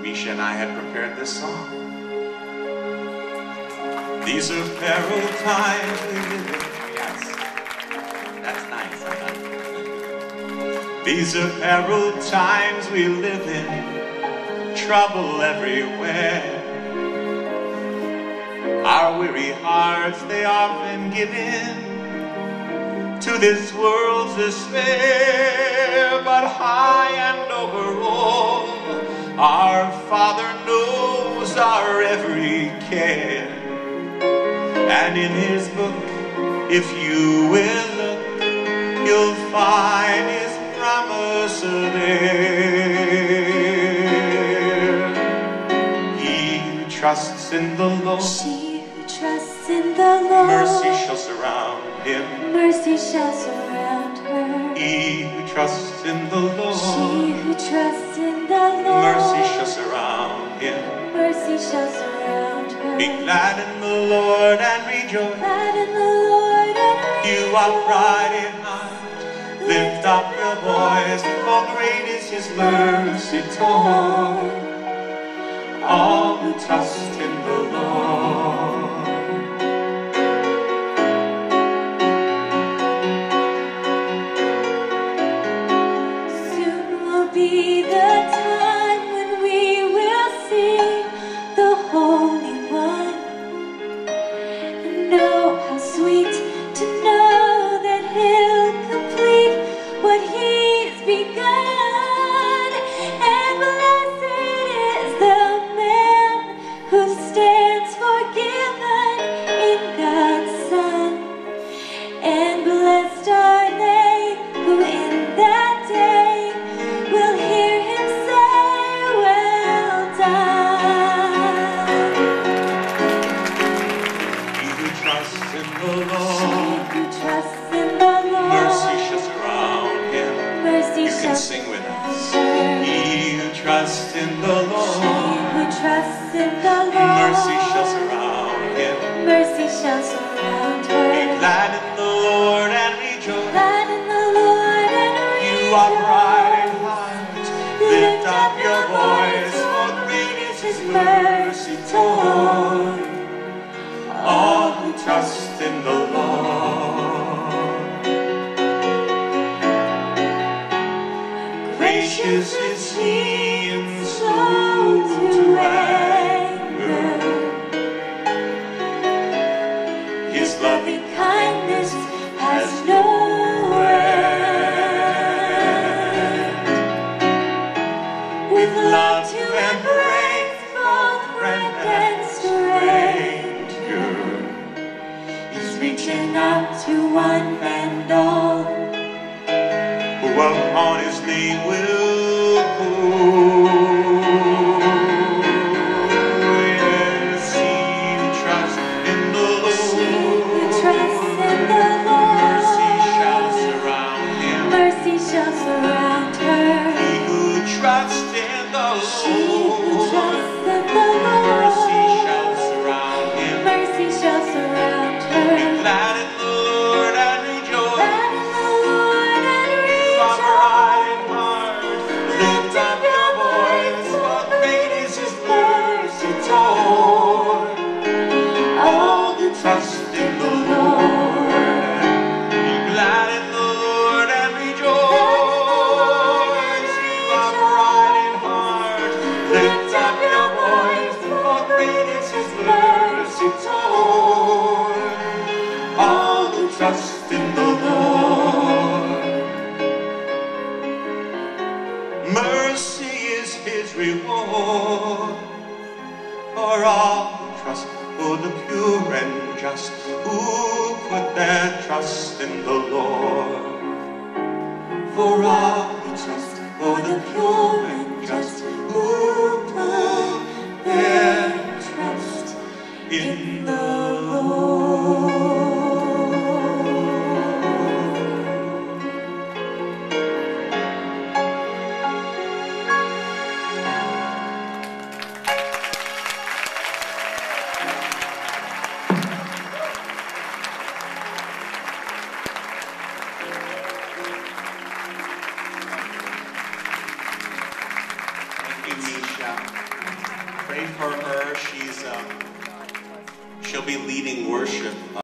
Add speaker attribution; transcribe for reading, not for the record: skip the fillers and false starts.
Speaker 1: Misha and I had prepared this song. These are peril times we live in. Yes, that's nice. These are peril times we live in. Trouble everywhere. Our weary hearts, they often give in to this world's despair. But high and over all, our Father knows our every care. And in His book, if you will look, you'll find His promise there. He who trusts in the Lord,
Speaker 2: she who trusts in the Lord,
Speaker 1: mercy shall surround him.
Speaker 2: Mercy shall surround her.
Speaker 1: He who trusts in the Lord,
Speaker 2: she who trusts in the Lord,
Speaker 1: mercy shall surround him.
Speaker 2: Mercy shall surround her.
Speaker 1: Be glad in the Lord and rejoice.
Speaker 2: Glad in the Lord and rejoice.
Speaker 1: You upright in heart, lift up your voice, for great is His mercy toward all who trust in the Lord.
Speaker 2: Soon will be the time when we will see the Holy One, and know how sweet to know that He'll complete what He's begun. And blessed is the man who stands forgiven in God's Son, and blessed are they who in that day will hear Him say, well done.
Speaker 1: He who trusts in the
Speaker 2: She
Speaker 1: Lord,
Speaker 2: who trusts in the Lord,
Speaker 1: mercy shall surround him.
Speaker 2: mercy
Speaker 1: You
Speaker 2: shall
Speaker 1: can sing with us.
Speaker 2: surround her.
Speaker 1: He who trusts in the
Speaker 2: She
Speaker 1: Lord,
Speaker 2: who trusts in the Lord,
Speaker 1: mercy shall surround him.
Speaker 2: mercy shall surround
Speaker 1: Be
Speaker 2: her.
Speaker 1: glad in the Lord and rejoice.
Speaker 2: Glad in the Lord and
Speaker 1: You
Speaker 2: rejoice.
Speaker 1: upright in heart, lift up your voice, for great is His mercy toward all who trust in the Lord. Gracious is He and slow to anger. His loving
Speaker 2: Kindness has no end. With love to embrace both friend and stranger, He's reaching out to one and all.
Speaker 1: who upon His name will call. Yes, he who trusts in the
Speaker 2: She who
Speaker 1: Lord,
Speaker 2: trusts in the
Speaker 1: mercy shall
Speaker 2: Lord,
Speaker 1: surround him.
Speaker 2: mercy shall surround her.
Speaker 1: He who trusts in the
Speaker 2: She who
Speaker 1: Lord,
Speaker 2: trusts in the
Speaker 1: mercy
Speaker 2: Lord,
Speaker 1: shall surround him.
Speaker 2: mercy shall surround
Speaker 1: Be
Speaker 2: her.
Speaker 1: glad in the Lord and rejoice.
Speaker 2: Glad in the Lord and
Speaker 1: Upright in
Speaker 2: rejoice.
Speaker 1: heart, lift up your voice, for great is His mercy toward all who trust in the Lord. Be glad in the Lord and rejoice. You upright in heart, lift up your voice, for great is His mercy toward all who trust in the Lord. Mercy is His reward for all who trust, for the pure and just who put their trust in the Lord. For all who trust, for the pure and just who put their trust in the Lord. Thank you, Misha. pray for her. She'll be leading worship